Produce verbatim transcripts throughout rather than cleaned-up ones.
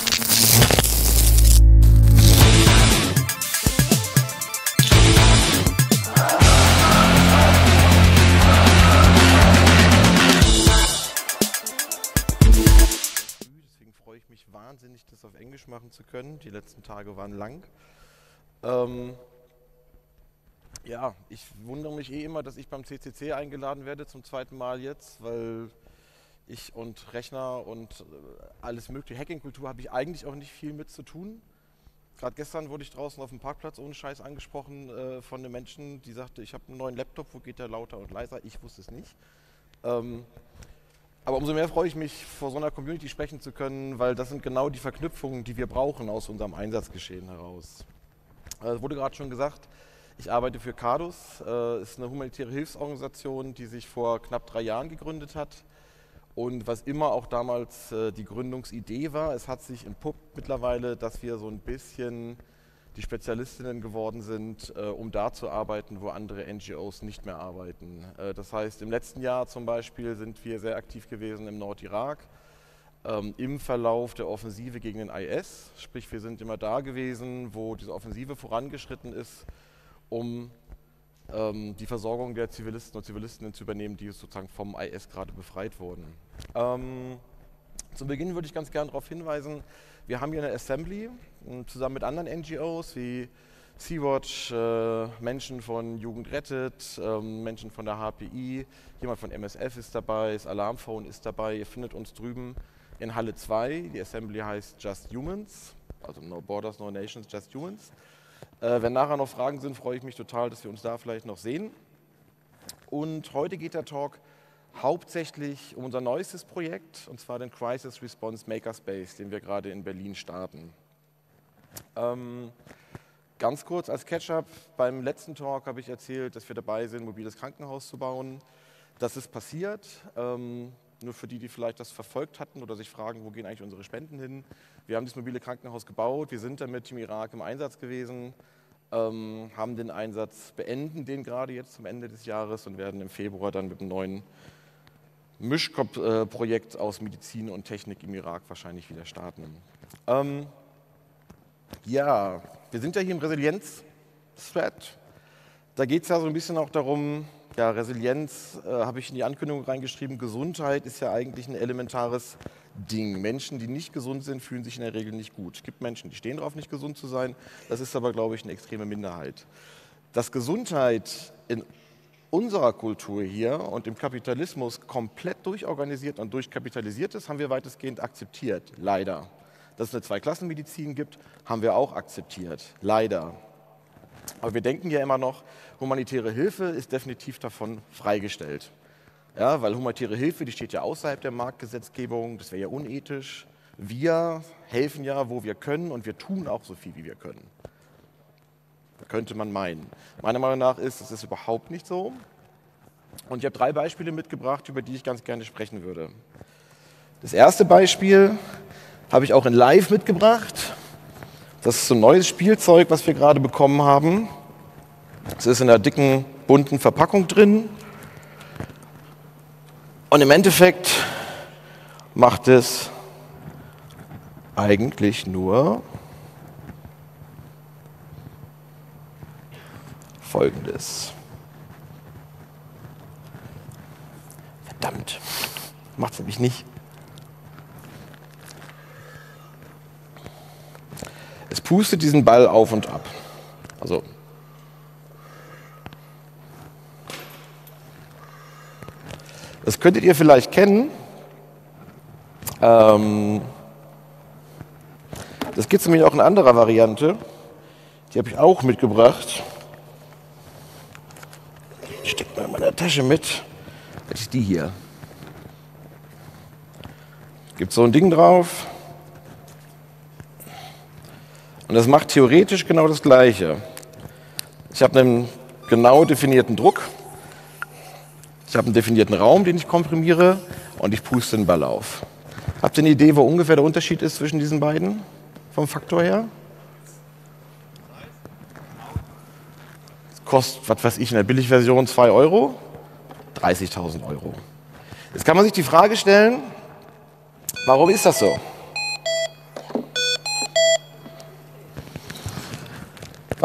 Freue ich mich wahnsinnig, das auf Englisch machen zu können. Die letzten Tage waren lang. Ähm, ja, ich wundere mich eh immer, dass ich beim C C C eingeladen werde, zum zweiten Mal jetzt, weil ich und Rechner und alles mögliche, Hacking-Kultur, habe ich eigentlich auch nicht viel mit zu tun. Gerade gestern wurde ich draußen auf dem Parkplatz ohne Scheiß angesprochen äh, von einem Menschen, die sagte, ich habe einen neuen Laptop, wo geht der lauter und leiser? Ich wusste es nicht. Ähm, Aber umso mehr freue ich mich, vor so einer Community sprechen zu können, weil das sind genau die Verknüpfungen, die wir brauchen aus unserem Einsatzgeschehen heraus. Es wurde gerade schon gesagt, ich arbeite für CADUS, äh, ist eine humanitäre Hilfsorganisation, die sich vor knapp drei Jahren gegründet hat. Und was immer auch damals äh, die Gründungsidee war, es hat sich entpuppt mittlerweile, dass wir so ein bisschen die Spezialistinnen geworden sind, äh, um da zu arbeiten, wo andere N G Os nicht mehr arbeiten. Äh, das heißt, im letzten Jahr zum Beispiel sind wir sehr aktiv gewesen im Nordirak, ähm, im Verlauf der Offensive gegen den I S. Sprich, wir sind immer da gewesen, wo diese Offensive vorangeschritten ist, um ähm, die Versorgung der Zivilisten und Zivilistinnen zu übernehmen, die sozusagen vom I S gerade befreit wurden. Ähm, Zu Beginn würde ich ganz gerne darauf hinweisen, wir haben hier eine Assembly zusammen mit anderen N G Os wie Sea-Watch, äh, Menschen von Jugend rettet, äh, Menschen von der H P I, jemand von M S F ist dabei, das Alarmphone ist dabei. Ihr findet uns drüben in Halle zwei. Die Assembly heißt Just Humans, also No Borders, No Nations, Just Humans. Äh, wenn nachher noch Fragen sind, freue ich mich total, dass wir uns da vielleicht noch sehen. Und heute geht der Talk hauptsächlich um unser neuestes Projekt, und zwar den Crisis Response Makerspace, den wir gerade in Berlin starten. Ähm, ganz kurz als Catch-up, beim letzten Talk habe ich erzählt, dass wir dabei sind, ein mobiles Krankenhaus zu bauen. Das ist passiert, ähm, nur für die, die vielleicht das verfolgt hatten oder sich fragen, wo gehen eigentlich unsere Spenden hin. Wir haben dieses mobile Krankenhaus gebaut, wir sind damit im Irak im Einsatz gewesen, ähm, haben den Einsatz, beenden den gerade jetzt zum Ende des Jahres und werden im Februar dann mit einem neuen Mischprojekt aus Medizin und Technik im Irak wahrscheinlich wieder starten. Ähm, ja, wir sind ja hier im Resilienz-Thread. Da geht es ja so ein bisschen auch darum, ja, Resilienz, äh, habe ich in die Ankündigung reingeschrieben, Gesundheit ist ja eigentlich ein elementares Ding. Menschen, die nicht gesund sind, fühlen sich in der Regel nicht gut. Es gibt Menschen, die stehen darauf, nicht gesund zu sein. Das ist aber, glaube ich, eine extreme Minderheit. Dass Gesundheit in unserer Kultur hier und im Kapitalismus komplett durchorganisiert und durchkapitalisiert ist, haben wir weitestgehend akzeptiert, leider. Dass es eine Zweiklassenmedizin gibt, haben wir auch akzeptiert, leider. Aber wir denken ja immer noch, humanitäre Hilfe ist definitiv davon freigestellt. Ja, weil humanitäre Hilfe, die steht ja außerhalb der Marktgesetzgebung, das wäre ja unethisch. Wir helfen ja, wo wir können, und wir tun auch so viel, wie wir können. Könnte man meinen. Meiner Meinung nach ist es überhaupt nicht so. Und ich habe drei Beispiele mitgebracht, über die ich ganz gerne sprechen würde. Das erste Beispiel habe ich auch in Live mitgebracht. Das ist so ein neues Spielzeug, was wir gerade bekommen haben. Es ist in einer dicken, bunten Verpackung drin. Und im Endeffekt macht es eigentlich nur Folgendes. Verdammt, macht es nämlich nicht. Es pustet diesen Ball auf und ab. Also das könntet ihr vielleicht kennen. Ähm, das gibt es nämlich auch in anderer Variante. Die habe ich auch mitgebracht. Die steckt mal in meiner Tasche mit. Das ist die hier. Gibt so ein Ding drauf. Und das macht theoretisch genau das Gleiche. Ich habe einen genau definierten Druck. Ich habe einen definierten Raum, den ich komprimiere, und ich puste den Ball auf. Habt ihr eine Idee, wo ungefähr der Unterschied ist zwischen diesen beiden, vom Faktor her? Das kostet, was weiß ich, in der Billigversion zwei Euro, dreißigtausend Euro. Jetzt kann man sich die Frage stellen, warum ist das so?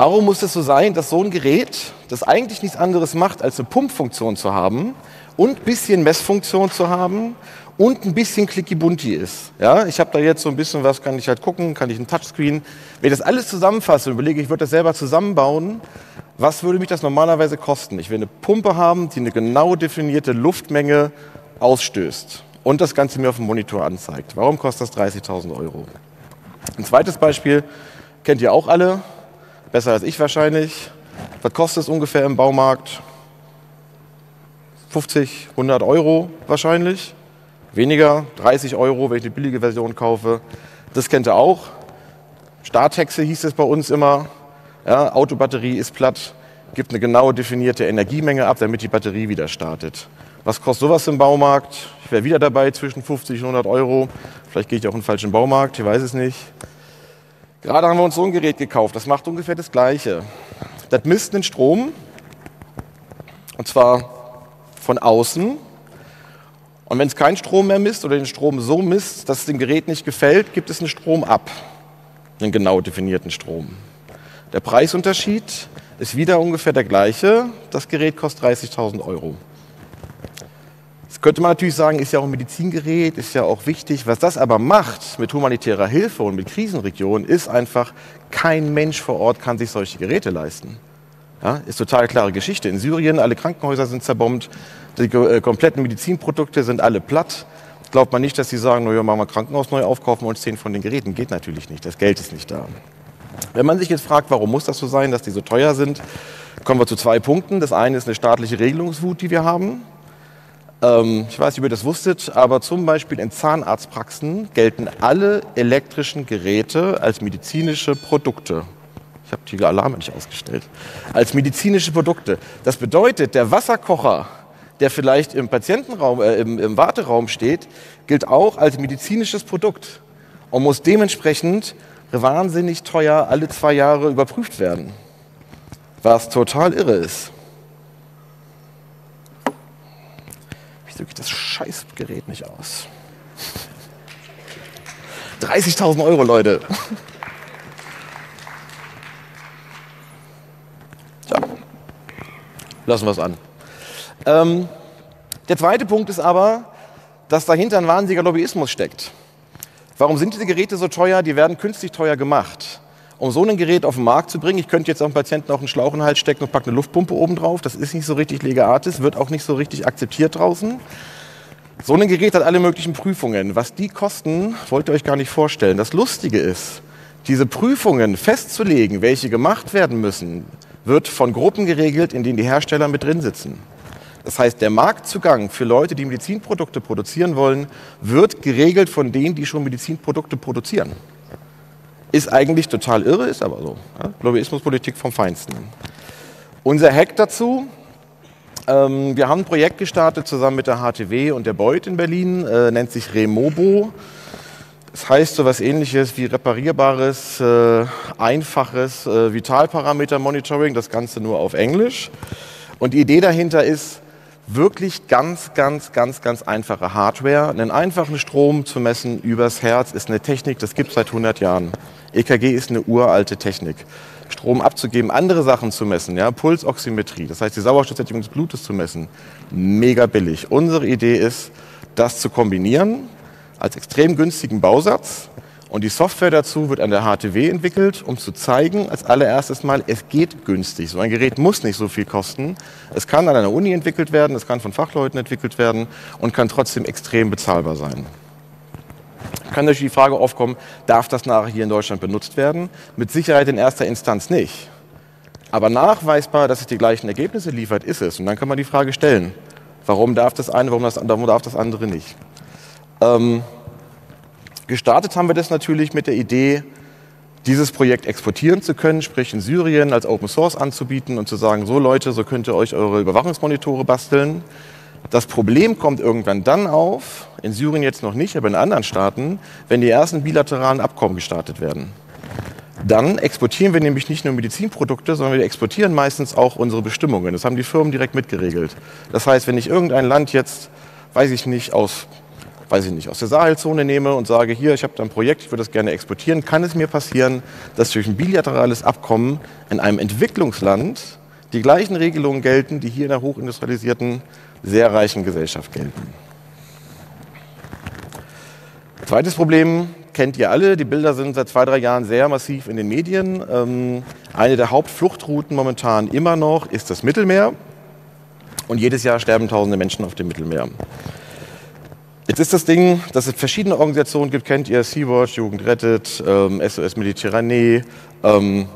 Warum muss es so sein, dass so ein Gerät, das eigentlich nichts anderes macht, als eine Pumpfunktion zu haben und ein bisschen Messfunktion zu haben und ein bisschen clicky-bunti ist? Ja, ich habe da jetzt so ein bisschen was, kann ich halt gucken, kann ich ein Touchscreen. Wenn ich das alles zusammenfasse und überlege, ich würde das selber zusammenbauen, was würde mich das normalerweise kosten? Ich will eine Pumpe haben, die eine genau definierte Luftmenge ausstößt und das Ganze mir auf dem Monitor anzeigt. Warum kostet das dreißigtausend Euro? Ein zweites Beispiel kennt ihr auch alle. Besser als ich wahrscheinlich. Was kostet es ungefähr im Baumarkt? fünfzig, hundert Euro wahrscheinlich. Weniger, dreißig Euro, wenn ich eine billige Version kaufe. Das kennt ihr auch. Starthexe hieß es bei uns immer. Ja, Autobatterie ist platt, gibt eine genau definierte Energiemenge ab, damit die Batterie wieder startet. Was kostet sowas im Baumarkt? Ich wäre wieder dabei zwischen fünfzig und hundert Euro. Vielleicht gehe ich auch in den falschen Baumarkt, ich weiß es nicht. Gerade haben wir uns so ein Gerät gekauft, das macht ungefähr das Gleiche. Das misst den Strom, und zwar von außen. Und wenn es keinen Strom mehr misst oder den Strom so misst, dass es dem Gerät nicht gefällt, gibt es einen Strom ab, einen genau definierten Strom. Der Preisunterschied ist wieder ungefähr der gleiche. Das Gerät kostet dreißigtausend Euro. Das könnte man natürlich sagen, ist ja auch ein Medizingerät, ist ja auch wichtig. Was das aber macht mit humanitärer Hilfe und mit Krisenregionen, ist einfach, kein Mensch vor Ort kann sich solche Geräte leisten. Ja, ist total klare Geschichte. In Syrien, alle Krankenhäuser sind zerbombt, die äh, kompletten Medizinprodukte sind alle platt. Glaubt man nicht, dass sie sagen, naja, machen wir ein Krankenhaus neu aufkaufen und zehn von den Geräten. Geht natürlich nicht, das Geld ist nicht da. Wenn man sich jetzt fragt, warum muss das so sein, dass die so teuer sind, kommen wir zu zwei Punkten. Das eine ist eine staatliche Regelungswut, die wir haben. Ähm, ich weiß nicht, ob ihr das wusstet, aber zum Beispiel in Zahnarztpraxen gelten alle elektrischen Geräte als medizinische Produkte. Ich habe die Alarme nicht ausgestellt. Als medizinische Produkte. Das bedeutet, der Wasserkocher, der vielleicht im Patientenraum, äh, im, im Warteraum steht, gilt auch als medizinisches Produkt und muss dementsprechend wahnsinnig teuer alle zwei Jahre überprüft werden. Was total irre ist. Wieso geht das Scheißgerät nicht aus? dreißigtausend Euro, Leute. Tja, lassen wir es an. Ähm, der zweite Punkt ist aber, dass dahinter ein wahnsinniger Lobbyismus steckt. Warum sind diese Geräte so teuer? Die werden künstlich teuer gemacht. Um so ein Gerät auf den Markt zu bringen, ich könnte jetzt auch einem Patienten auch einen Schlauch in den Hals stecken und packe eine Luftpumpe oben drauf. Das ist nicht so richtig lege artis, wird auch nicht so richtig akzeptiert draußen. So ein Gerät hat alle möglichen Prüfungen. Was die kosten, wollt ihr euch gar nicht vorstellen. Das Lustige ist, diese Prüfungen festzulegen, welche gemacht werden müssen, wird von Gruppen geregelt, in denen die Hersteller mit drin sitzen. Das heißt, der Marktzugang für Leute, die Medizinprodukte produzieren wollen, wird geregelt von denen, die schon Medizinprodukte produzieren. Ist eigentlich total irre, ist aber so. Ja? Lobbyismuspolitik vom Feinsten. Unser Hack dazu, ähm, wir haben ein Projekt gestartet zusammen mit der H T W und der Beuth in Berlin, äh, nennt sich Remobo. Das heißt so was Ähnliches wie reparierbares, äh, einfaches äh, Vitalparameter-Monitoring, das Ganze nur auf Englisch. Und die Idee dahinter ist, wirklich ganz, ganz, ganz, ganz einfache Hardware. Einen einfachen Strom zu messen übers Herz ist eine Technik, das gibt es seit hundert Jahren. E K G ist eine uralte Technik. Strom abzugeben, andere Sachen zu messen, ja, Pulsoximetrie, das heißt die Sauerstoffsättigung des Blutes zu messen, mega billig. Unsere Idee ist, das zu kombinieren als extrem günstigen Bausatz. Und die Software dazu wird an der H T W entwickelt, um zu zeigen, als allererstes Mal, es geht günstig. So ein Gerät muss nicht so viel kosten. Es kann an einer Uni entwickelt werden, es kann von Fachleuten entwickelt werden und kann trotzdem extrem bezahlbar sein. Kann natürlich die Frage aufkommen, darf das nachher hier in Deutschland benutzt werden? Mit Sicherheit in erster Instanz nicht. Aber nachweisbar, dass es die gleichen Ergebnisse liefert, ist es. Und dann kann man die Frage stellen, warum darf das eine, warum, das, warum darf das andere nicht? Ähm, Gestartet haben wir das natürlich mit der Idee, dieses Projekt exportieren zu können, sprich in Syrien als Open Source anzubieten und zu sagen, so Leute, so könnt ihr euch eure Überwachungsmonitore basteln. Das Problem kommt irgendwann dann auf, in Syrien jetzt noch nicht, aber in anderen Staaten, wenn die ersten bilateralen Abkommen gestartet werden. Dann exportieren wir nämlich nicht nur Medizinprodukte, sondern wir exportieren meistens auch unsere Bestimmungen. Das haben die Firmen direkt mitgeregelt. Das heißt, wenn ich irgendein Land jetzt, weiß ich nicht, aus weiß ich nicht, aus der Sahelzone nehme und sage, hier, ich habe da ein Projekt, ich würde das gerne exportieren, kann es mir passieren, dass durch ein bilaterales Abkommen in einem Entwicklungsland die gleichen Regelungen gelten, die hier in der hochindustrialisierten, sehr reichen Gesellschaft gelten. Zweites Problem kennt ihr alle, die Bilder sind seit zwei, drei Jahren sehr massiv in den Medien. Ähm, eine der Hauptfluchtrouten momentan immer noch ist das Mittelmeer und jedes Jahr sterben tausende Menschen auf dem Mittelmeer. Jetzt ist das Ding, dass es verschiedene Organisationen gibt, kennt ihr, Sea-Watch, Jugend rettet, ähm, S O S Mediterranee, ähm,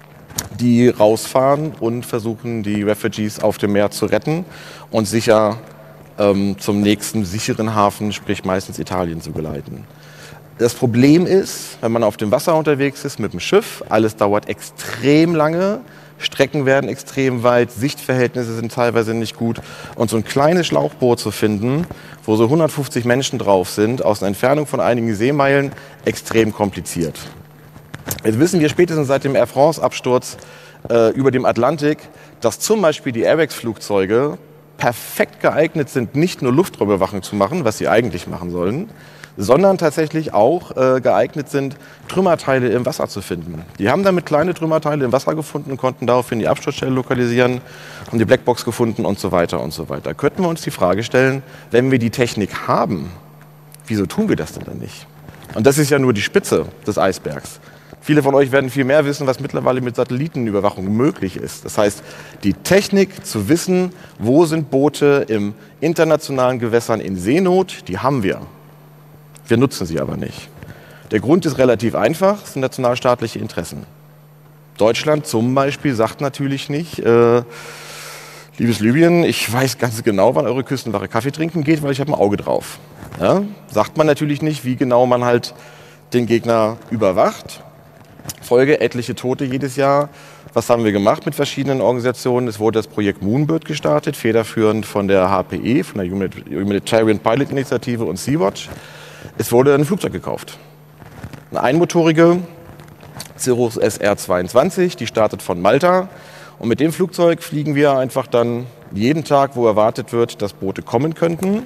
die rausfahren und versuchen, die Refugees auf dem Meer zu retten und sicher ähm, zum nächsten sicheren Hafen, sprich meistens Italien, zu geleiten. Das Problem ist, wenn man auf dem Wasser unterwegs ist mit dem Schiff, alles dauert extrem lange, Strecken werden extrem weit, Sichtverhältnisse sind teilweise nicht gut und so ein kleines Schlauchboot zu finden, wo so hundertfünfzig Menschen drauf sind, aus einer Entfernung von einigen Seemeilen, extrem kompliziert. Jetzt wissen wir spätestens seit dem Air France-Absturz äh, über dem Atlantik, dass zum Beispiel die Airwax-Flugzeuge perfekt geeignet sind, nicht nur Luftraumüberwachung zu machen, was sie eigentlich machen sollen, sondern tatsächlich auch äh, geeignet sind, Trümmerteile im Wasser zu finden. Die haben damit kleine Trümmerteile im Wasser gefunden, konnten daraufhin die Absturzstelle lokalisieren, haben die Blackbox gefunden und so weiter und so weiter. Könnten wir uns die Frage stellen, wenn wir die Technik haben, wieso tun wir das denn dann nicht? Und das ist ja nur die Spitze des Eisbergs. Viele von euch werden viel mehr wissen, was mittlerweile mit Satellitenüberwachung möglich ist. Das heißt, die Technik zu wissen, wo sind Boote im internationalen Gewässern in Seenot, die haben wir. Wir nutzen sie aber nicht. Der Grund ist relativ einfach, es sind nationalstaatliche Interessen. Deutschland zum Beispiel sagt natürlich nicht, äh, liebes Libyen, ich weiß ganz genau, wann eure Küstenwache Kaffee trinken geht, weil ich habe ein Auge drauf. Ja? Sagt man natürlich nicht, wie genau man halt den Gegner überwacht. Folge etliche Tote jedes Jahr. Was haben wir gemacht mit verschiedenen Organisationen? Es wurde das Projekt Moonbird gestartet, federführend von der H P E, von der Humanitarian Pilot Initiative und Sea-Watch. Es wurde ein Flugzeug gekauft. Eine einmotorige Cirrus S R zweiundzwanzig, die startet von Malta. Und mit dem Flugzeug fliegen wir einfach dann jeden Tag, wo erwartet wird, dass Boote kommen könnten,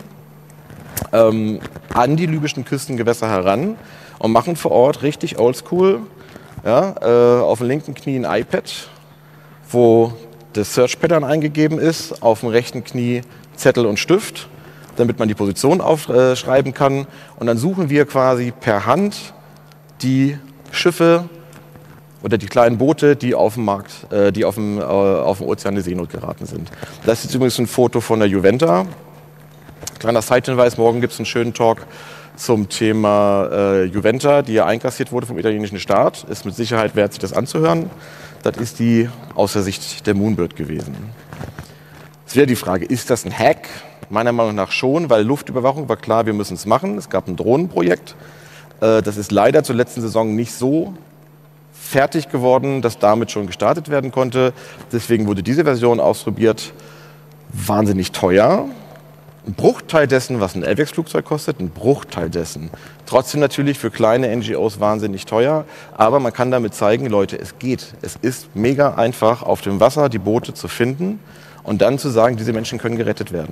ähm, an die libyschen Küstengewässer heran und machen vor Ort richtig oldschool, ja, äh, auf dem linken Knie ein iPad, wo das Search-Pattern eingegeben ist, auf dem rechten Knie Zettel und Stift, damit man die Position aufschreiben kann. Und dann suchen wir quasi per Hand die Schiffe oder die kleinen Boote, die auf dem Markt, äh, die auf dem, äh, auf dem Ozean in Seenot geraten sind. Das ist übrigens ein Foto von der Juventa. Kleiner Side-Hinweis, morgen gibt es einen schönen Talk zum Thema äh, Juventa, die ja einkassiert wurde vom italienischen Staat. Ist mit Sicherheit wert, sich das anzuhören. Das ist die aus der Sicht der Moonbird gewesen. Jetzt wäre die Frage, ist das ein Hack? Meiner Meinung nach schon, weil Luftüberwachung war klar, wir müssen es machen. Es gab ein Drohnenprojekt. Äh, das ist leider zur letzten Saison nicht so fertig geworden, dass damit schon gestartet werden konnte. Deswegen wurde diese Version ausprobiert. Wahnsinnig teuer. Ein Bruchteil dessen, was ein Airwax-Flugzeug kostet, ein Bruchteil dessen. Trotzdem natürlich für kleine N G Os wahnsinnig teuer, aber man kann damit zeigen, Leute, es geht. Es ist mega einfach, auf dem Wasser die Boote zu finden und dann zu sagen, diese Menschen können gerettet werden.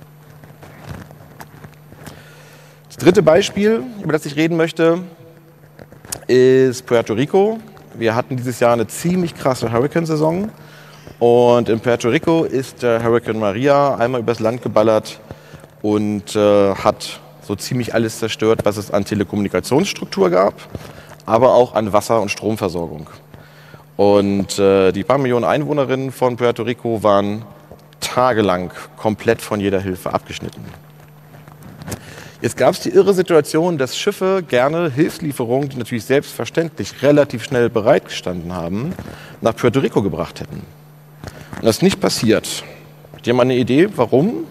Das dritte Beispiel, über das ich reden möchte, ist Puerto Rico. Wir hatten dieses Jahr eine ziemlich krasse Hurricane-Saison und in Puerto Rico ist der Hurricane Maria einmal übers Land geballert und äh, hat so ziemlich alles zerstört, was es an Telekommunikationsstruktur gab, aber auch an Wasser- und Stromversorgung. Und äh, die paar Millionen Einwohnerinnen von Puerto Rico waren tagelang komplett von jeder Hilfe abgeschnitten. Jetzt gab es die irre Situation, dass Schiffe gerne Hilfslieferungen, die natürlich selbstverständlich relativ schnell bereitgestanden haben, nach Puerto Rico gebracht hätten. Und das ist nicht passiert. Habt ihr mal eine Idee, warum?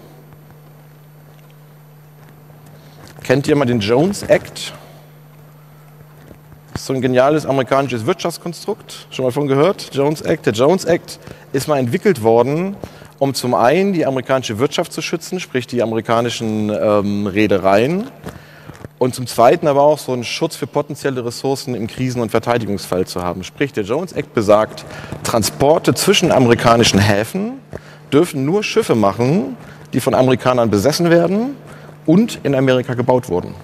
Kennt ihr mal den Jones Act? Das ist so ein geniales amerikanisches Wirtschaftskonstrukt. Schon mal von gehört? Jones Act. Der Jones Act ist mal entwickelt worden, um zum einen die amerikanische Wirtschaft zu schützen, sprich die amerikanischen ähm, Reedereien, und zum zweiten aber auch so einen Schutz für potenzielle Ressourcen im Krisen- und Verteidigungsfall zu haben. Sprich, der Jones Act besagt, Transporte zwischen amerikanischen Häfen dürfen nur Schiffe machen, die von Amerikanern besessen werden und in Amerika gebaut wurden.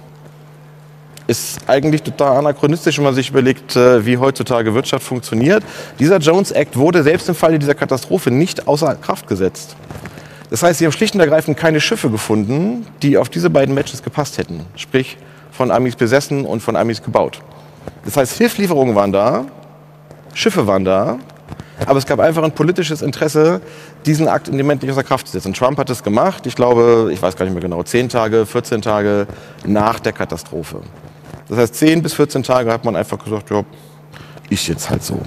Ist eigentlich total anachronistisch, wenn man sich überlegt, wie heutzutage Wirtschaft funktioniert. Dieser Jones Act wurde selbst im Falle dieser Katastrophe nicht außer Kraft gesetzt. Das heißt, sie haben schlicht und ergreifend keine Schiffe gefunden, die auf diese beiden Matches gepasst hätten. Sprich, von Amis besessen und von Amis gebaut. Das heißt, Hilfslieferungen waren da, Schiffe waren da, aber es gab einfach ein politisches Interesse, diesen Akt in dem Moment nicht außer Kraft zu setzen. Und Trump hat es gemacht, ich glaube, ich weiß gar nicht mehr genau, zehn Tage, vierzehn Tage nach der Katastrophe. Das heißt, zehn bis vierzehn Tage hat man einfach gesagt, ja, ist jetzt halt so.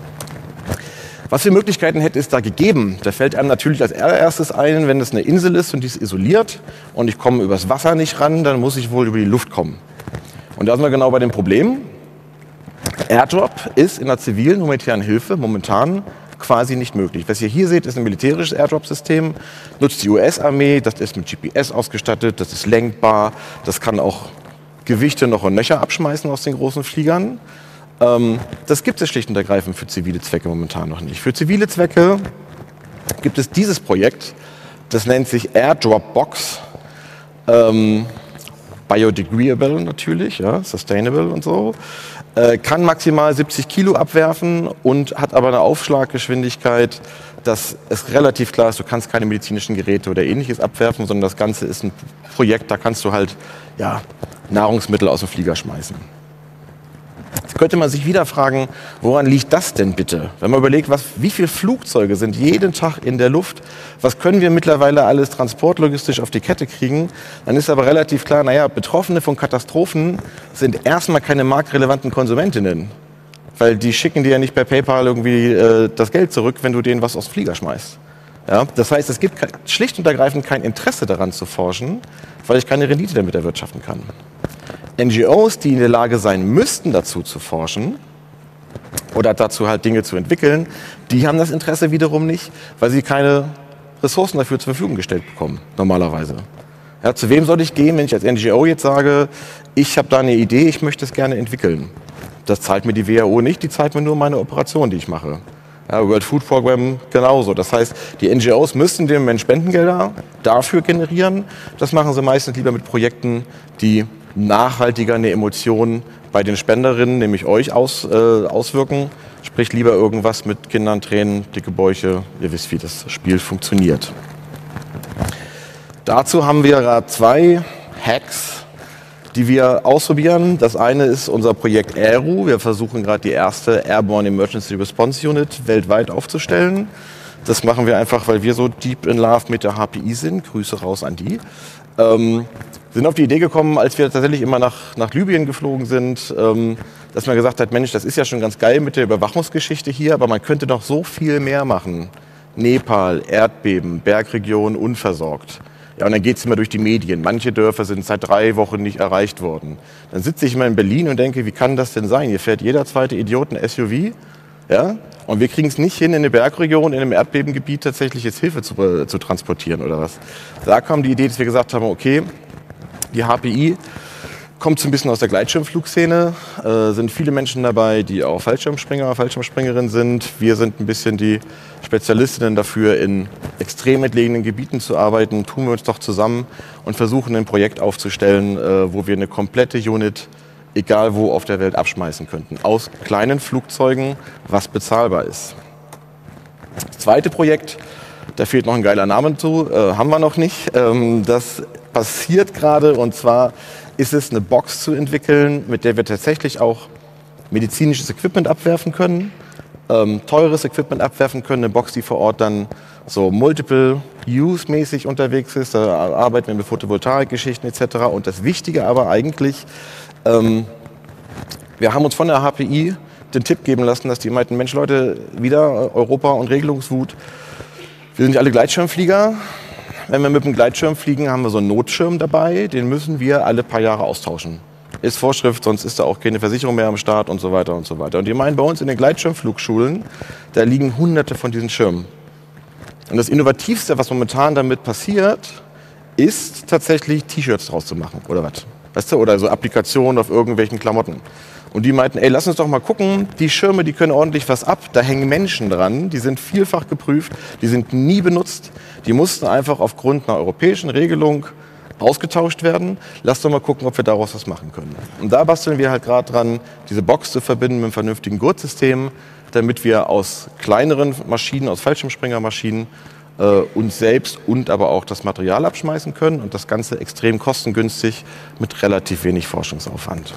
Was für Möglichkeiten hätte es da gegeben? Da fällt einem natürlich als allererstes ein, wenn es eine Insel ist und die ist isoliert und ich komme übers Wasser nicht ran, dann muss ich wohl über die Luft kommen. Und da sind wir genau bei dem Problem. Airdrop ist in der zivilen humanitären Hilfe momentan quasi nicht möglich. Was ihr hier seht, ist ein militärisches Airdrop-System, nutzt die U S-Armee, das ist mit G P S ausgestattet, das ist lenkbar, das kann auch Gewichte noch und nöcher abschmeißen aus den großen Fliegern. Ähm, das gibt es schlicht und ergreifend für zivile Zwecke momentan noch nicht. Für zivile Zwecke gibt es dieses Projekt, das nennt sich Airdrop Box. Ähm, biodegradable natürlich, ja, sustainable und so. Äh, kann maximal siebzig Kilo abwerfen und hat aber eine Aufschlaggeschwindigkeit, dass es relativ klar ist, du kannst keine medizinischen Geräte oder ähnliches abwerfen, sondern das Ganze ist ein Projekt, da kannst du halt ja, Nahrungsmittel aus dem Flieger schmeißen. Jetzt könnte man sich wieder fragen, woran liegt das denn bitte? Wenn man überlegt, was, wie viele Flugzeuge sind jeden Tag in der Luft, was können wir mittlerweile alles transportlogistisch auf die Kette kriegen, dann ist aber relativ klar, naja, Betroffene von Katastrophen sind erstmal keine marktrelevanten Konsumentinnen. Weil die schicken dir ja nicht per PayPal irgendwie äh, das Geld zurück, wenn du denen was aus dem Flieger schmeißt. Ja, das heißt, es gibt schlicht und ergreifend kein Interesse daran zu forschen, weil ich keine Rendite damit erwirtschaften kann. N G Os, die in der Lage sein müssten, dazu zu forschen oder dazu halt Dinge zu entwickeln, die haben das Interesse wiederum nicht, weil sie keine Ressourcen dafür zur Verfügung gestellt bekommen, normalerweise. Ja, zu wem soll ich gehen, wenn ich als N G O jetzt sage, ich habe da eine Idee, ich möchte es gerne entwickeln? Das zahlt mir die W H O nicht, die zahlt mir nur meine Operation, die ich mache. Ja, World Food Program genauso. Das heißt, die N G Os müssen dem Moment Spendengelder dafür generieren. Das machen sie meistens lieber mit Projekten, die nachhaltiger eine Emotion bei den Spenderinnen, nämlich euch, aus, äh, auswirken. Sprich lieber irgendwas mit Kindern, Tränen, dicke Bäuche. Ihr wisst, wie das Spiel funktioniert. Dazu haben wir gerade zwei Hacks, die wir ausprobieren. Das eine ist unser Projekt A E R U. Wir versuchen gerade die erste Airborne Emergency Response Unit weltweit aufzustellen. Das machen wir einfach, weil wir so deep in love mit der H P I sind. Grüße raus an die. Ähm, sind auf die Idee gekommen, als wir tatsächlich immer nach, nach Libyen geflogen sind, ähm, dass man gesagt hat, Mensch, das ist ja schon ganz geil mit der Überwachungsgeschichte hier, aber man könnte noch so viel mehr machen. Nepal, Erdbeben, Bergregion, unversorgt. Ja, und dann geht es immer durch die Medien. Manche Dörfer sind seit drei Wochen nicht erreicht worden. Dann sitze ich immer in Berlin und denke, wie kann das denn sein? Hier fährt jeder zweite Idiot ein S U V. Ja? Und wir kriegen es nicht hin, in eine Bergregion, in einem Erdbebengebiet tatsächlich jetzt Hilfe zu, äh, zu transportieren oder was. Da kam die Idee, dass wir gesagt haben, okay, die H P I kommt so ein bisschen aus der Gleitschirmflugszene, äh, sind viele Menschen dabei, die auch Fallschirmspringer, Fallschirmspringerinnen sind. Wir sind ein bisschen die Spezialistinnen dafür, in extrem entlegenen Gebieten zu arbeiten. Tun wir uns doch zusammen und versuchen ein Projekt aufzustellen, äh, wo wir eine komplette Unit, egal wo auf der Welt, abschmeißen könnten. Aus kleinen Flugzeugen, was bezahlbar ist. Das zweite Projekt, da fehlt noch ein geiler Name zu, äh, haben wir noch nicht. Ähm, das passiert gerade, und zwar ist es eine Box zu entwickeln, mit der wir tatsächlich auch medizinisches Equipment abwerfen können, ähm, teures Equipment abwerfen können, eine Box, die vor Ort dann so Multiple-Use-mäßig unterwegs ist. Da arbeiten wir mit Photovoltaikgeschichten et cetera. Und das Wichtige aber eigentlich, ähm, wir haben uns von der H P I den Tipp geben lassen, dass die meinten, Mensch Leute, wieder Europa und Regelungswut, wir sind ja alle Gleitschirmflieger. Wenn wir mit dem Gleitschirm fliegen, haben wir so einen Notschirm dabei, den müssen wir alle paar Jahre austauschen. Ist Vorschrift, sonst ist da auch keine Versicherung mehr am Start und so weiter und so weiter. Und die meinen, bei uns in den Gleitschirmflugschulen, da liegen hunderte von diesen Schirmen. Und das Innovativste, was momentan damit passiert, ist tatsächlich T-Shirts draus zu machen oder was. Weißt du, oder so Applikationen auf irgendwelchen Klamotten. Und die meinten, ey, lass uns doch mal gucken, die Schirme, die können ordentlich was ab, da hängen Menschen dran, die sind vielfach geprüft, die sind nie benutzt. Die mussten einfach aufgrund einer europäischen Regelung ausgetauscht werden. Lasst doch mal gucken, ob wir daraus was machen können. Und da basteln wir halt gerade dran, diese Box zu verbinden mit einem vernünftigen Gurtsystem, damit wir aus kleineren Maschinen, aus Fallschirmspringermaschinen, äh, uns selbst und aber auch das Material abschmeißen können und das Ganze extrem kostengünstig mit relativ wenig Forschungsaufwand.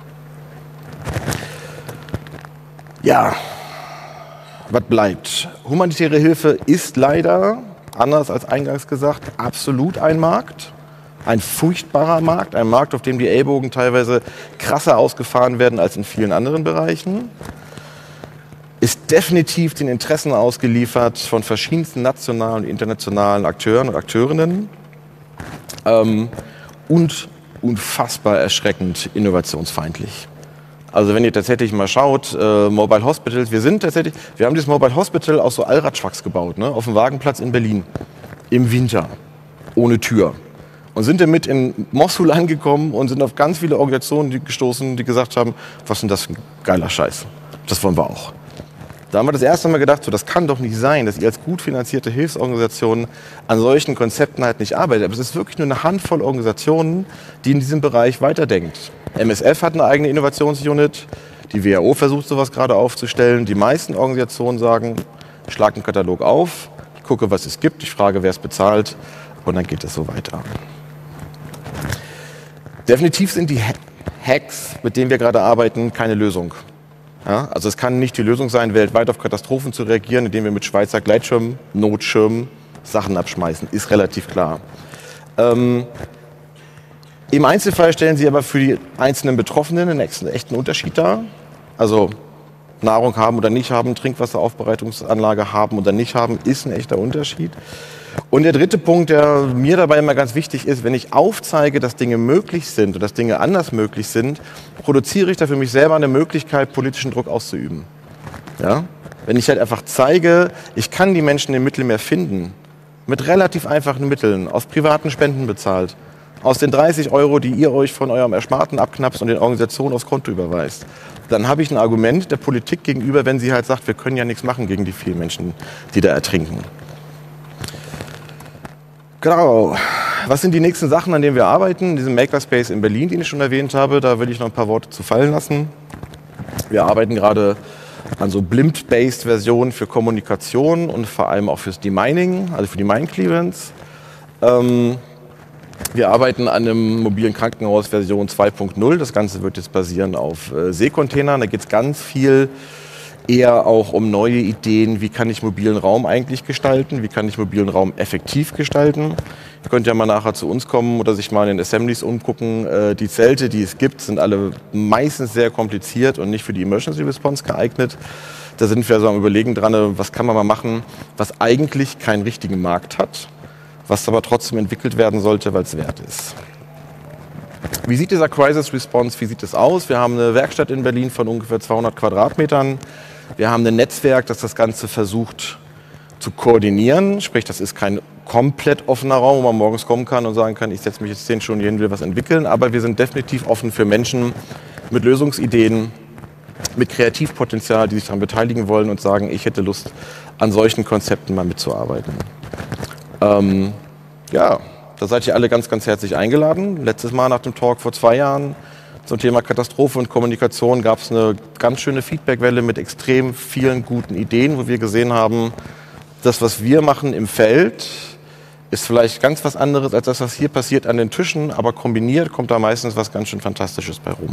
Ja, was bleibt? Humanitäre Hilfe ist leider, anders als eingangs gesagt, absolut ein Markt. Ein furchtbarer Markt, ein Markt, auf dem die Ellbogen teilweise krasser ausgefahren werden als in vielen anderen Bereichen. Ist definitiv den Interessen ausgeliefert von verschiedensten nationalen und internationalen Akteuren und Akteurinnen. Ähm, und unfassbar erschreckend innovationsfeindlich. Also wenn ihr tatsächlich mal schaut, äh, Mobile Hospitals, wir sind tatsächlich, wir haben dieses Mobile Hospital aus so Allradschwachs gebaut, ne, auf dem Wagenplatz in Berlin, im Winter, ohne Tür. Und sind damit in Mossul angekommen und sind auf ganz viele Organisationen die gestoßen, die gesagt haben, was ist denn das für ein geiler Scheiß, das wollen wir auch. Da haben wir das erste Mal gedacht, so, das kann doch nicht sein, dass ihr als gut finanzierte Hilfsorganisationen an solchen Konzepten halt nicht arbeitet. Aber es ist wirklich nur eine Handvoll Organisationen, die in diesem Bereich weiterdenkt. M S F hat eine eigene Innovationsunit, die W H O versucht sowas gerade aufzustellen. Die meisten Organisationen sagen, ich schlage einen Katalog auf, ich gucke, was es gibt, ich frage, wer es bezahlt und dann geht es so weiter. Definitiv sind die Hacks, mit denen wir gerade arbeiten, keine Lösung. Ja, also es kann nicht die Lösung sein, weltweit auf Katastrophen zu reagieren, indem wir mit Schweizer Gleitschirmen, Notschirmen Sachen abschmeißen, ist relativ klar. Ähm, Im Einzelfall stellen sie aber für die einzelnen Betroffenen einen echten Unterschied dar. Also Nahrung haben oder nicht haben, Trinkwasseraufbereitungsanlage haben oder nicht haben, ist ein echter Unterschied. Und der dritte Punkt, der mir dabei immer ganz wichtig ist, wenn ich aufzeige, dass Dinge möglich sind und dass Dinge anders möglich sind, produziere ich da für mich selber eine Möglichkeit, politischen Druck auszuüben. Ja? Wenn ich halt einfach zeige, ich kann die Menschen im Mittelmeer finden, mit relativ einfachen Mitteln, aus privaten Spenden bezahlt, aus den dreißig Euro, die ihr euch von eurem Ersparten abknapst und den Organisationen aufs Konto überweist, dann habe ich ein Argument der Politik gegenüber, wenn sie halt sagt, wir können ja nichts machen gegen die vielen Menschen, die da ertrinken. Genau. Was sind die nächsten Sachen, an denen wir arbeiten? In diesem Makerspace in Berlin, den ich schon erwähnt habe, da will ich noch ein paar Worte zu fallen lassen. Wir arbeiten gerade an so Blimp-based Versionen für Kommunikation und vor allem auch fürs Demining, also für die Mine-Clearance. Ähm, wir arbeiten an einem mobilen Krankenhaus Version zwei punkt null. Das Ganze wird jetzt basieren auf äh, Seekontainern. Da geht es ganz viel eher auch um neue Ideen, wie kann ich mobilen Raum eigentlich gestalten, wie kann ich mobilen Raum effektiv gestalten. Ihr könnt ja mal nachher zu uns kommen oder sich mal in den Assemblies umgucken. Die Zelte, die es gibt, sind alle meistens sehr kompliziert und nicht für die Emergency Response geeignet. Da sind wir so am Überlegen dran, was kann man mal machen, was eigentlich keinen richtigen Markt hat, was aber trotzdem entwickelt werden sollte, weil es wert ist. Wie sieht dieser Crisis Response, wie sieht es aus? Wir haben eine Werkstatt in Berlin von ungefähr zweihundert Quadratmetern. Wir haben ein Netzwerk, das das Ganze versucht zu koordinieren. Sprich, das ist kein komplett offener Raum, wo man morgens kommen kann und sagen kann, ich setze mich jetzt zehn Stunden hier hin, will was entwickeln. Aber wir sind definitiv offen für Menschen mit Lösungsideen, mit Kreativpotenzial, die sich daran beteiligen wollen und sagen, ich hätte Lust, an solchen Konzepten mal mitzuarbeiten. Ähm, ja, da seid ihr alle ganz, ganz herzlich eingeladen. Letztes Mal nach dem Talk vor zwei Jahren zum Thema Katastrophe und Kommunikation gab es eine ganz schöne Feedbackwelle mit extrem vielen guten Ideen, wo wir gesehen haben, das, was wir machen im Feld, ist vielleicht ganz was anderes als das, was hier passiert an den Tischen, aber kombiniert kommt da meistens was ganz schön Fantastisches bei rum.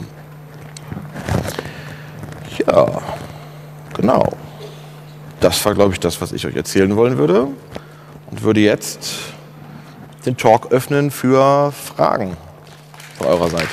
Ja, genau. Das war, glaube ich, das, was ich euch erzählen wollen würde und würde jetzt den Talk öffnen für Fragen von eurer Seite.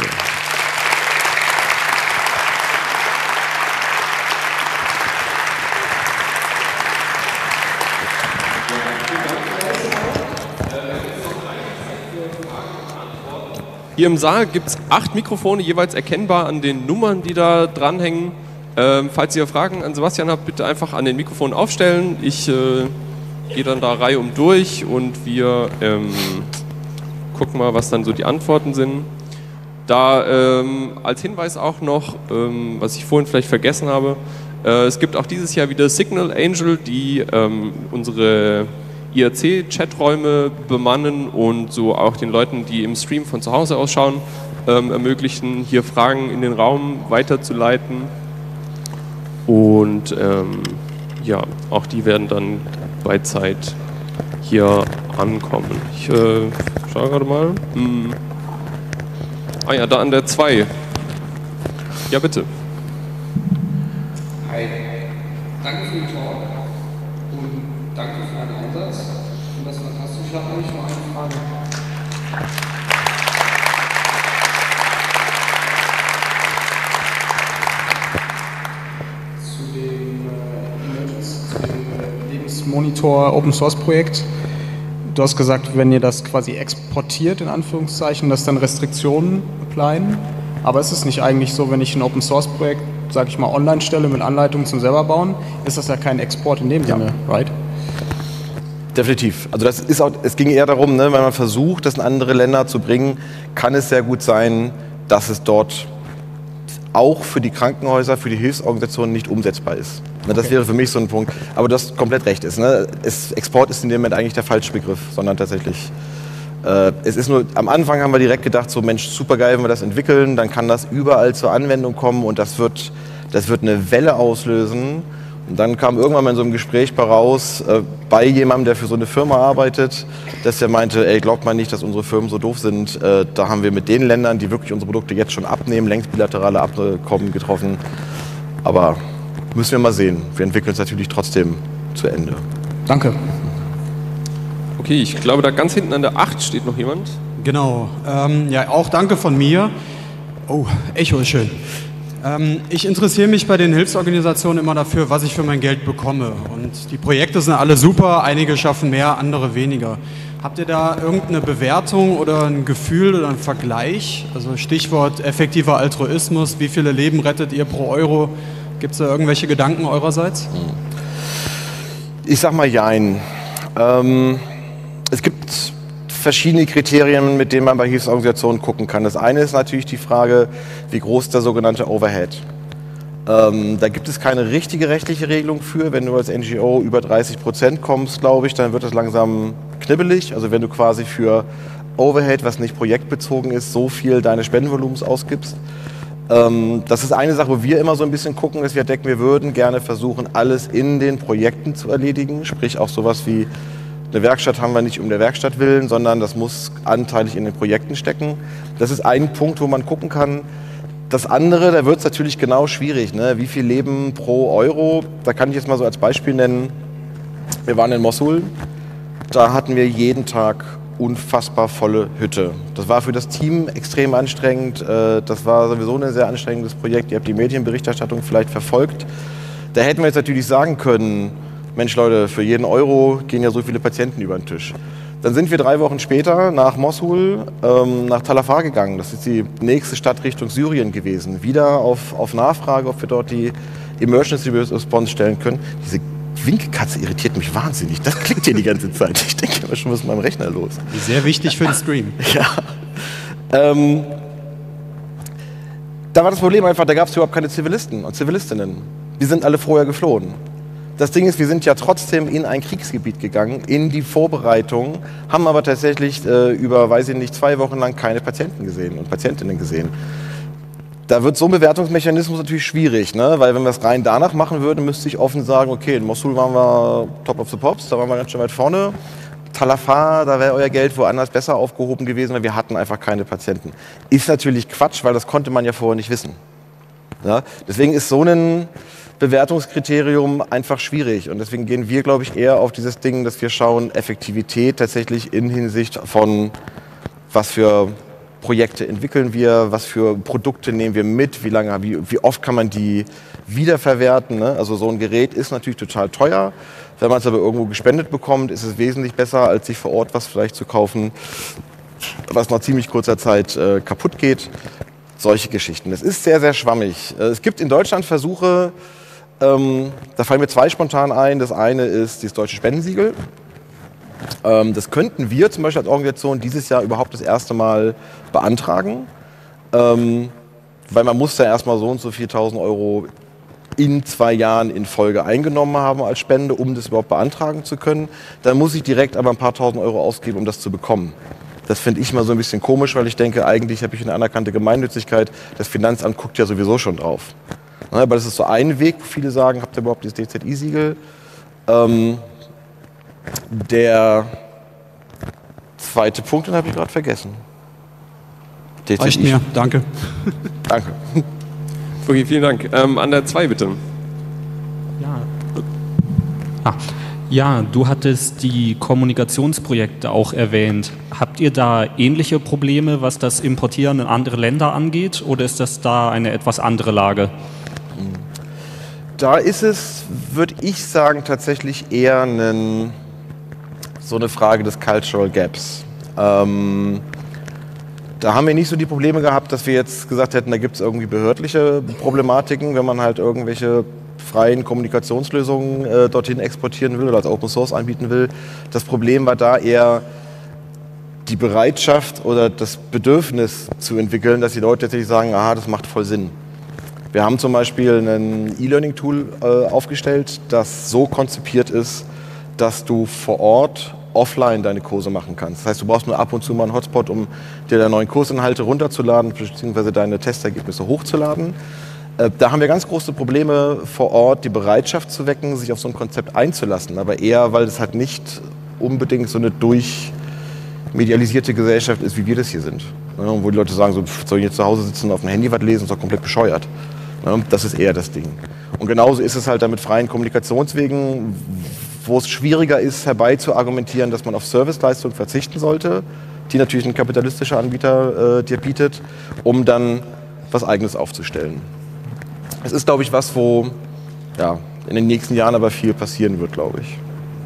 Hier im Saal gibt es acht Mikrofone, jeweils erkennbar an den Nummern, die da dranhängen. Ähm, falls ihr Fragen an Sebastian habt, bitte einfach an den Mikrofon aufstellen. Ich äh, gehe dann da Reihe um durch und wir ähm, gucken mal, was dann so die Antworten sind. Da ähm, als Hinweis auch noch, ähm, was ich vorhin vielleicht vergessen habe, äh, es gibt auch dieses Jahr wieder Signal Angel, die ähm, unsere I R C-Chaträume bemannen und so auch den Leuten, die im Stream von zu Hause ausschauen, ähm, ermöglichen, hier Fragen in den Raum weiterzuleiten. Und ähm, ja, auch die werden dann bei Zeit hier ankommen. Ich äh, schaue gerade mal. Hm. Ah ja, da an der zwei. Ja, bitte. Hi. Danke für den Talk und danke für deinen Einsatz und das fantastisch. Ich habe eigentlich nur eine Frage. Zu dem, äh, zu dem äh, Lebensmonitor Open Source Projekt. Du hast gesagt, wenn ihr das quasi exportiert, in Anführungszeichen, dass dann Restriktionen applyen. Aber ist es nicht eigentlich so, wenn ich ein Open Source Projekt, sage ich mal, online stelle mit Anleitungen zum selber bauen, ist das ja kein Export in dem ja. Sinne, right? Definitiv. Also das ist auch, es ging eher darum, ne, wenn man versucht, das in andere Länder zu bringen, kann es sehr gut sein, dass es dort auch für die Krankenhäuser, für die Hilfsorganisationen nicht umsetzbar ist. Ne, das okay. wäre für mich so ein Punkt. Aber du hast komplett recht. Ist, ne, es, Export ist in dem Moment eigentlich der falsche Begriff, sondern tatsächlich äh, es ist nur, am Anfang haben wir direkt gedacht, so Mensch, super geil, wenn wir das entwickeln, dann kann das überall zur Anwendung kommen und das wird, das wird eine Welle auslösen. Und dann kam irgendwann mal in so einem Gespräch raus, äh, bei jemandem, der für so eine Firma arbeitet, dass der meinte, ey, glaubt man nicht, dass unsere Firmen so doof sind. Äh, da haben wir mit den Ländern, die wirklich unsere Produkte jetzt schon abnehmen, längst bilaterale Abkommen getroffen. Aber müssen wir mal sehen. Wir entwickeln es natürlich trotzdem zu Ende. Danke. Okay, ich glaube, da ganz hinten an der acht steht noch jemand. Genau. Ähm, ja, auch danke von mir. Oh, Echo ist schön. Ähm, ich interessiere mich bei den Hilfsorganisationen immer dafür, was ich für mein Geld bekomme. Und die Projekte sind alle super, einige schaffen mehr, andere weniger. Habt ihr da irgendeine Bewertung oder ein Gefühl oder einen Vergleich? Also Stichwort effektiver Altruismus, wie viele Leben rettet ihr pro Euro? Gibt es da irgendwelche Gedanken eurerseits? Ich sag mal jein. Ähm, es gibt verschiedene Kriterien, mit denen man bei Hilfsorganisationen gucken kann. Das eine ist natürlich die Frage, wie groß ist der sogenannte Overhead? Ähm, da gibt es keine richtige rechtliche Regelung für. Wenn du als N G O über dreißig Prozent kommst, glaube ich, dann wird das langsam knibbelig. Also wenn du quasi für Overhead, was nicht projektbezogen ist, so viel deines Spendenvolumens ausgibst. Ähm, das ist eine Sache, wo wir immer so ein bisschen gucken, dass wir entdecken, wir würden gerne versuchen, alles in den Projekten zu erledigen. Sprich auch sowas wie eine Werkstatt haben wir nicht um der Werkstatt willen, sondern das muss anteilig in den Projekten stecken. Das ist ein Punkt, wo man gucken kann. Das andere, da wird es natürlich genau schwierig. Ne? Wie viel Leben pro Euro? Da kann ich jetzt mal so als Beispiel nennen. Wir waren in Mossul. Da hatten wir jeden Tag unfassbar volle Hütte. Das war für das Team extrem anstrengend. Das war sowieso ein sehr anstrengendes Projekt. Ihr habt die Medienberichterstattung vielleicht verfolgt. Da hätten wir jetzt natürlich sagen können, Mensch Leute, für jeden Euro gehen ja so viele Patienten über den Tisch. Dann sind wir drei Wochen später nach Mossul, ähm, nach Tal Afar gegangen. Das ist die nächste Stadt Richtung Syrien gewesen. Wieder auf, auf Nachfrage, ob wir dort die Emergency Response stellen können. Diese Winkkatze irritiert mich wahnsinnig. Das klickt hier die ganze Zeit. Ich denke immer schon, was ist mit meinem Rechner los? Sehr wichtig für den Stream. Ja. Ähm, da war das Problem einfach, da gab es überhaupt keine Zivilisten und Zivilistinnen. Die sind alle vorher geflohen. Das Ding ist, wir sind ja trotzdem in ein Kriegsgebiet gegangen, in die Vorbereitung, haben aber tatsächlich äh, über, weiß ich nicht, zwei Wochen lang keine Patienten gesehen und Patientinnen gesehen. Da wird so ein Bewertungsmechanismus natürlich schwierig, ne? Weil wenn wir es rein danach machen würden, müsste ich offen sagen, okay, in Mossul waren wir top of the pops, da waren wir ganz schön weit vorne. Tal Afar, da wäre euer Geld woanders besser aufgehoben gewesen, weil wir hatten einfach keine Patienten. Ist natürlich Quatsch, weil das konnte man ja vorher nicht wissen. Ja? Deswegen ist so ein Bewertungskriterium einfach schwierig und deswegen gehen wir, glaube ich, eher auf dieses Ding, dass wir schauen, Effektivität tatsächlich in Hinsicht von, was für Projekte entwickeln wir, was für Produkte nehmen wir mit, wie lange, wie, wie oft kann man die wiederverwerten. Ne? Also so ein Gerät ist natürlich total teuer, wenn man es aber irgendwo gespendet bekommt, ist es wesentlich besser, als sich vor Ort was vielleicht zu kaufen, was nach ziemlich kurzer Zeit äh, kaputt geht. Solche Geschichten. Es ist sehr, sehr schwammig. Es gibt in Deutschland Versuche, Ähm, da fallen mir zwei spontan ein. Das eine ist das Deutsche Spendensiegel. Ähm, das könnten wir zum Beispiel als Organisation dieses Jahr überhaupt das erste Mal beantragen. Ähm, weil man muss ja erstmal so und so viel tausend Euro in zwei Jahren in Folge eingenommen haben als Spende, um das überhaupt beantragen zu können. Dann muss ich direkt aber ein paar tausend Euro ausgeben, um das zu bekommen. Das finde ich mal so ein bisschen komisch, weil ich denke, eigentlich habe ich eine anerkannte Gemeinnützigkeit. Das Finanzamt guckt ja sowieso schon drauf. Aber das ist so ein Weg, wo viele sagen, habt ihr überhaupt das D Z I-Siegel? Ähm, der zweite Punkt, den habe ich gerade vergessen. D Z I. Reicht mir, danke. Danke. Okay, vielen Dank. Ähm, an der zwei bitte. Ja. Ah. Ja, du hattest die Kommunikationsprojekte auch erwähnt. Habt ihr da ähnliche Probleme, was das Importieren in andere Länder angeht, oder ist das da eine etwas andere Lage? Da ist es, würde ich sagen, tatsächlich eher einen, so eine Frage des Cultural Gaps. Ähm, da haben wir nicht so die Probleme gehabt, dass wir jetzt gesagt hätten, da gibt es irgendwie behördliche Problematiken, wenn man halt irgendwelche freien Kommunikationslösungen äh, dorthin exportieren will oder als Open Source anbieten will. Das Problem war da eher die Bereitschaft oder das Bedürfnis zu entwickeln, dass die Leute tatsächlich sagen, aha, das macht voll Sinn. Wir haben zum Beispiel ein E-Learning-Tool äh, aufgestellt, das so konzipiert ist, dass du vor Ort offline deine Kurse machen kannst. Das heißt, du brauchst nur ab und zu mal einen Hotspot, um dir deine neuen Kursinhalte runterzuladen, beziehungsweise deine Testergebnisse hochzuladen. Da haben wir ganz große Probleme vor Ort, die Bereitschaft zu wecken, sich auf so ein Konzept einzulassen. Aber eher, weil es halt nicht unbedingt so eine durchmedialisierte Gesellschaft ist, wie wir das hier sind. Wo die Leute sagen, so, soll ich jetzt zu Hause sitzen und auf dem Handy was lesen, ist doch komplett bescheuert. Das ist eher das Ding. Und genauso ist es halt da mit freien Kommunikationswegen, wo es schwieriger ist, herbeizuargumentieren, dass man auf Serviceleistungen verzichten sollte, die natürlich ein kapitalistischer Anbieter äh, dir bietet, um dann was Eigenes aufzustellen. Es ist, glaube ich, was, wo ja, in den nächsten Jahren aber viel passieren wird, glaube ich.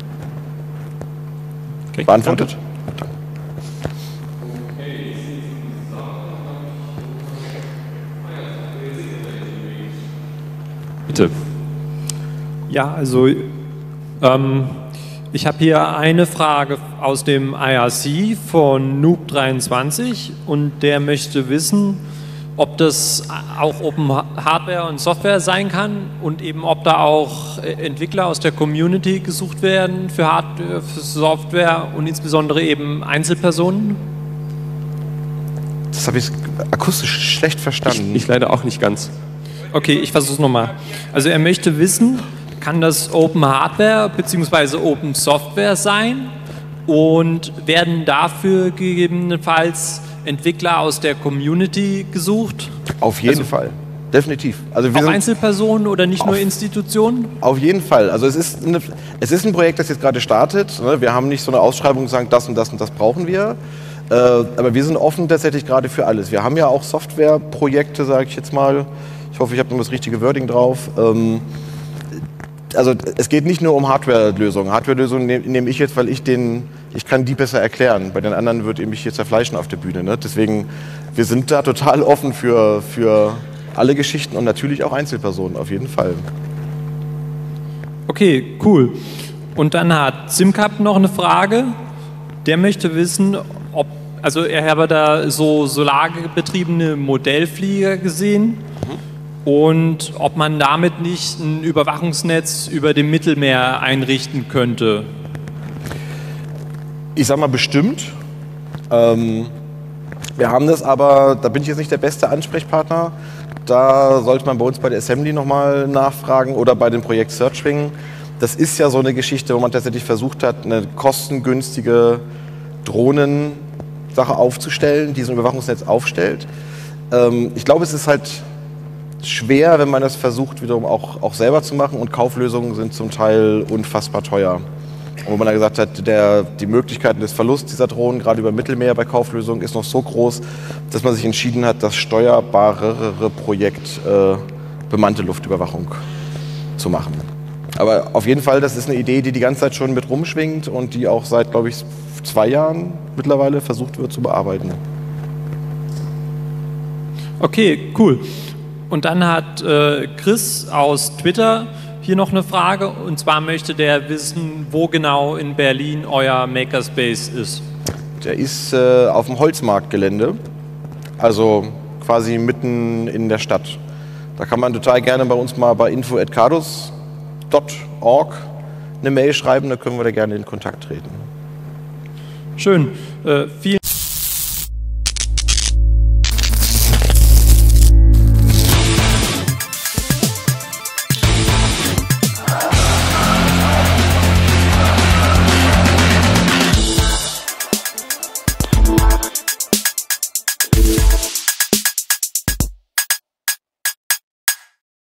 Okay, beantwortet? Danke. Bitte. Ja, also ähm, ich habe hier eine Frage aus dem I R C von Noob dreiundzwanzig und der möchte wissen, ob das auch Open Hardware und Software sein kann und eben ob da auch Entwickler aus der Community gesucht werden für Hardware, für Software und insbesondere eben Einzelpersonen? Das habe ich akustisch schlecht verstanden. Ich, ich leider auch nicht ganz. Okay, ich versuche es nochmal. Also er möchte wissen, kann das Open Hardware bzw. Open Software sein und werden dafür gegebenenfalls Entwickler aus der Community gesucht? Auf jeden also, Fall, definitiv. Also wir auch sind Einzelpersonen oder nicht nur Institutionen? Auf jeden Fall. Also es ist, eine, es ist ein Projekt, das jetzt gerade startet. Wir haben nicht so eine Ausschreibung, die sagen, das und das und das brauchen wir. Aber wir sind offen tatsächlich gerade für alles. Wir haben ja auch Softwareprojekte, sage ich jetzt mal. Ich hoffe, ich habe noch das richtige Wording drauf. Also es geht nicht nur um Hardware-Lösungen. Hardware-Lösungen nehme ich jetzt, weil ich den, ich kann die besser erklären. Bei den anderen würde ich mich jetzt zerfleischen auf der Bühne. Ne? Deswegen, wir sind da total offen für, für alle Geschichten und natürlich auch Einzelpersonen, auf jeden Fall. Okay, cool. Und dann hat Simcap noch eine Frage. Der möchte wissen, ob, also er habe da so solarbetriebene Modellflieger gesehen. Und ob man damit nicht ein Überwachungsnetz über dem Mittelmeer einrichten könnte. Ich sag mal bestimmt. Ähm, wir haben das aber, da bin ich jetzt nicht der beste Ansprechpartner. Da sollte man bei uns bei der Assembly nochmal nachfragen oder bei dem Projekt Searchwing. Das ist ja so eine Geschichte, wo man tatsächlich versucht hat, eine kostengünstige Drohnensache aufzustellen, die so ein Überwachungsnetz aufstellt. Ähm, ich glaube, es ist halt schwer, wenn man das versucht, wiederum auch, auch selber zu machen und Kauflösungen sind zum Teil unfassbar teuer. Und wo man da gesagt hat, der, die Möglichkeiten des Verlusts dieser Drohnen, gerade über Mittelmeer bei Kauflösungen, ist noch so groß, dass man sich entschieden hat, das steuerbarere Projekt äh, bemannte Luftüberwachung zu machen. Aber auf jeden Fall, das ist eine Idee, die die ganze Zeit schon mit rumschwingt und die auch seit, glaube ich, zwei Jahren mittlerweile versucht wird zu bearbeiten. Okay, cool. Und dann hat äh, Chris aus Twitter hier noch eine Frage. Und zwar möchte der wissen, wo genau in Berlin euer Makerspace ist. Der ist äh, auf dem Holzmarktgelände, also quasi mitten in der Stadt. Da kann man total gerne bei uns mal bei info at cadus punkt org eine Mail schreiben, da können wir da gerne in Kontakt treten. Schön. Äh, vielen